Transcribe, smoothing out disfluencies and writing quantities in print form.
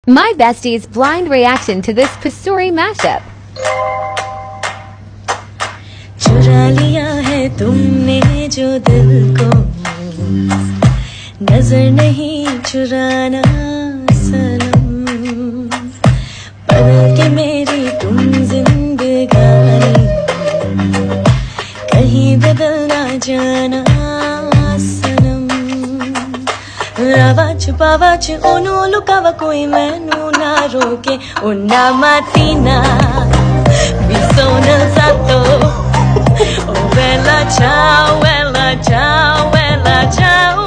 My bestie's blind reaction to this Pasuri mashup. चुरा लिया है तुमने जो दिल को, नजर नहीं चुराना सनम, बदल के मेरी तुम जिंदगानी, कहीं बदल ना जाना सनम. रावा छुपावा ओनो लुकावा कोई मैनू ना रोके, उन्ना माtina mi sono alzato. Oh bella ciao, bella ciao, bella ciao.